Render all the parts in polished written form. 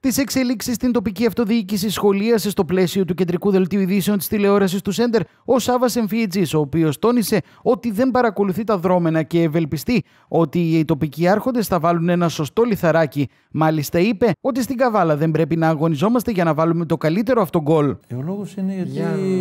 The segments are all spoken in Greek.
Τις εξελίξεις στην τοπική αυτοδιοίκηση σχολίασε στο πλαίσιο του κεντρικού δελτίου ειδήσεων της τηλεόρασης του Σέντερ ο Σάββας Εμφιετζής, ο οποίος τόνισε ότι δεν παρακολουθεί τα δρόμενα και ευελπιστεί ότι οι τοπικοί άρχοντες θα βάλουν ένα σωστό λιθαράκι. Μάλιστα είπε ότι στην Καβάλα δεν πρέπει να αγωνιζόμαστε για να βάλουμε το καλύτερο αυτό γκολ. Ο λόγος είναι γιατί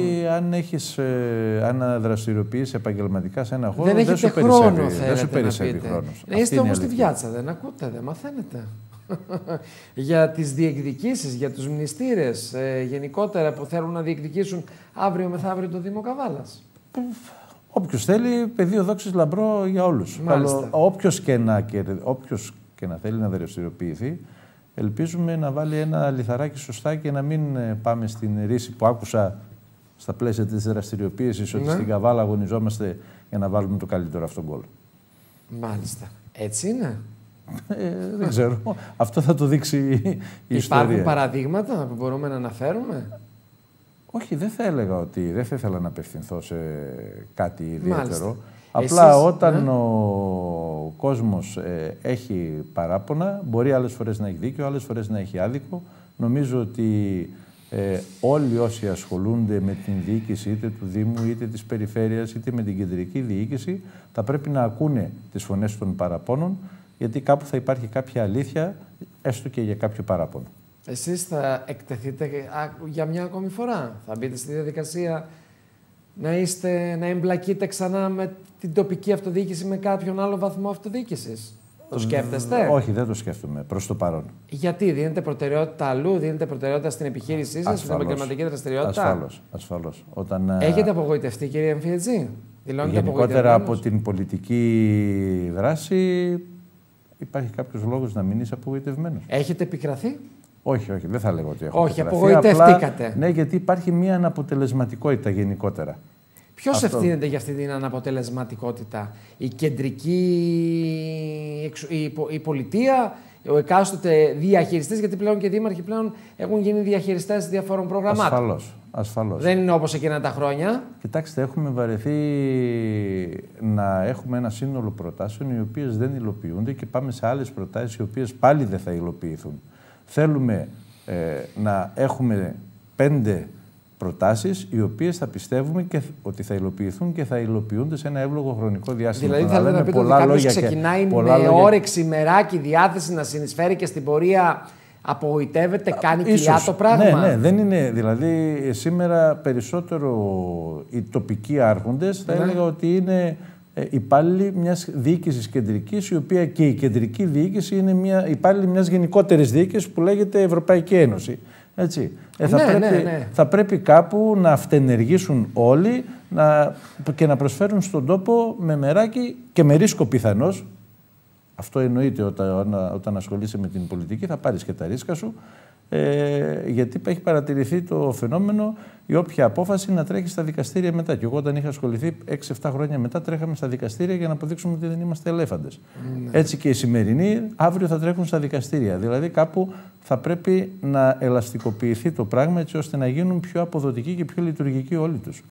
αν δραστηριοποιείς επαγγελματικά σε ένα χώρο δεν σου περισσεύει χρόνος. Είστε όμως στη Βιάτσα, δεν ακούτε, δεν μαθαίνετε. Για τις διεκδικήσεις, για τους μνηστήρες γενικότερα που θέλουν να διεκδικήσουν αύριο μεθαύριο το Δήμο Καβάλας. Όποιος θέλει, πεδίο δόξης λαμπρό για όλους. Όποιος και να θέλει να δραστηριοποιηθεί, ελπίζουμε να βάλει ένα λιθαράκι σωστά και να μην πάμε στην ρίση που άκουσα στα πλαίσια της δραστηριοποίησης, ότι στην Καβάλα αγωνιζόμαστε για να βάλουμε το καλύτερο αυτό γκολ. Μάλιστα. Έτσι είναι. Δεν ξέρω. Αυτό θα το δείξει η ιστορία. Υπάρχουν παραδείγματα που μπορούμε να αναφέρουμε? Όχι, δεν θα έλεγα ότι δεν θα ήθελα να απευθυνθώ σε κάτι ιδιαίτερο. Μάλιστα. Απλά όταν ο κόσμος έχει παράπονα, μπορεί άλλες φορές να έχει δίκιο, άλλες φορές να έχει άδικο. Νομίζω ότι όλοι όσοι ασχολούνται με την διοίκηση είτε του Δήμου, είτε της Περιφέρειας, είτε με την κεντρική διοίκηση, θα πρέπει να ακούνε τις φωνές των παραπώνων, γιατί κάπου θα υπάρχει κάποια αλήθεια, έστω και για κάποιο παράπονο. Εσείς θα εκτεθείτε για μια ακόμη φορά? Θα μπείτε στη διαδικασία να εμπλακείτε ξανά με την τοπική αυτοδιοίκηση, με κάποιον άλλο βαθμό αυτοδιοίκησης? Το σκέφτεστε? Όχι, δεν το σκέφτομαι προς το παρόν. Γιατί δίνετε προτεραιότητα αλλού, δίνετε προτεραιότητα στην επιχείρησή σας, στην επαγγελματική δραστηριότητα? Ασφαλώς. Έχετε απογοητευτεί, κύριε Εμφιετζή? Γενικότερα από την πολιτική δράση υπάρχει κάποιος λόγος να μην είσαι απογοητευμένος? Έχετε επικραθεί? Όχι, δεν θα λέγω ότι έχω επικραθεί. Απογοητευτήκατε. Απλά, ναι, γιατί υπάρχει μια αναποτελεσματικότητα γενικότερα. Ποιος ευθύνεται για αυτή την αναποτελεσματικότητα? Η κεντρική, η πολιτεία, ο εκάστοτε διαχειριστής? Γιατί πλέον και οι δήμαρχοι πλέον έχουν γίνει διαχειριστές διαφόρων προγραμμάτων. Ασφαλώς. Δεν είναι όπως εκείνα τα χρόνια. Κοιτάξτε, έχουμε βαρεθεί να έχουμε ένα σύνολο προτάσεων οι οποίες δεν υλοποιούνται και πάμε σε άλλες προτάσεις οι οποίες πάλι δεν θα υλοποιηθούν. Θέλουμε να έχουμε 5 προτάσεις οι οποίες θα πιστεύουμε και ότι θα υλοποιηθούν και θα υλοποιούνται σε ένα εύλογο χρονικό διάστημα. Δηλαδή θέλετε να πείτε ότι κάποιος ξεκινάει με όρεξη, μεράκι, διάθεση να συνεισφέρει και στην πορεία απογοητεύεται, κάνει κοιλιά το πράγμα? Ναι, δεν είναι. Δηλαδή σήμερα περισσότερο οι τοπικοί άρχοντες θα έλεγα ότι είναι υπάλληλοι μιας διοίκησης κεντρικής, η οποία και η κεντρική διοίκηση είναι υπάλληλοι μιας γενικότερης διοίκησης που λέγεται Ευρωπαϊκή Ένωση. Έτσι. Θα πρέπει κάπου να αυτενεργήσουν όλοι και να προσφέρουν στον τόπο με μεράκι και με ρίσκο πιθανώς. Αυτό εννοείται όταν ασχολείσαι με την πολιτική, θα πάρεις και τα ρίσκα σου, γιατί έχει παρατηρηθεί το φαινόμενο η όποια απόφαση να τρέχει στα δικαστήρια μετά. Και εγώ όταν είχα ασχοληθεί 6-7 χρόνια μετά τρέχαμε στα δικαστήρια για να αποδείξουμε ότι δεν είμαστε ελέφαντες. Έτσι και οι σημερινοί αύριο θα τρέχουν στα δικαστήρια. Δηλαδή κάπου θα πρέπει να ελαστικοποιηθεί το πράγμα έτσι ώστε να γίνουν πιο αποδοτικοί και πιο λειτουργικοί όλοι τους.